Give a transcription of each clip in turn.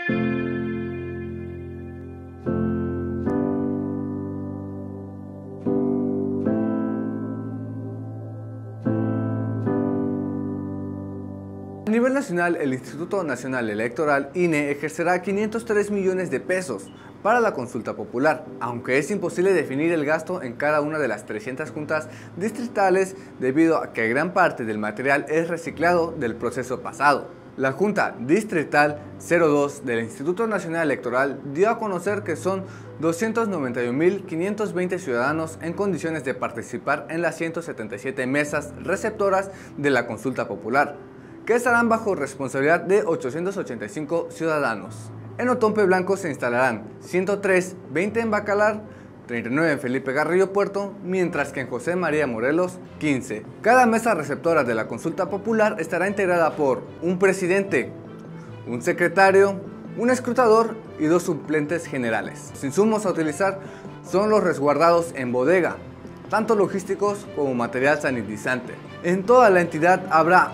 A nivel nacional, el Instituto Nacional Electoral, INE, ejercerá 503 millones de pesos para la consulta popular, aunque es imposible definir el gasto en cada una de las 300 juntas distritales debido a que gran parte del material es reciclado del proceso pasado. La Junta Distrital 02 del Instituto Nacional Electoral dio a conocer que son 291.520 ciudadanos en condiciones de participar en las 177 mesas receptoras de la consulta popular, que estarán bajo responsabilidad de 885 ciudadanos. En Otompe Blanco se instalarán 103, 20 en Bacalar, 39 en Felipe Carrillo Puerto, mientras que en José María Morelos, 15. Cada mesa receptora de la consulta popular estará integrada por un presidente, un secretario, un escrutador y 2 suplentes generales. Los insumos a utilizar son los resguardados en bodega, tanto logísticos como material sanitizante. En toda la entidad habrá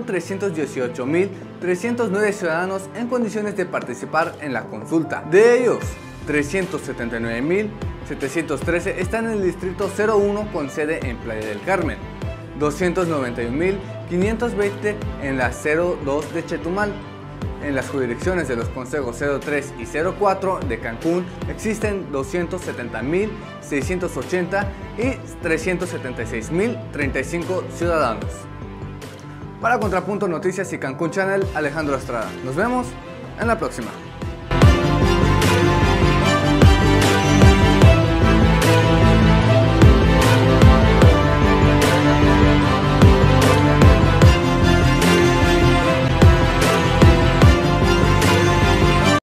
1.318.309 ciudadanos en condiciones de participar en la consulta. De ellos, 379.713 están en el distrito 01 con sede en Playa del Carmen, 291.520 en la 02 de Chetumal. En las jurisdicciones de los consejos 03 y 04 de Cancún existen 270.680 y 376.035 ciudadanos. Para Contrapunto Noticias y Cancún Channel, Alejandro Estrada. Nos vemos en la próxima.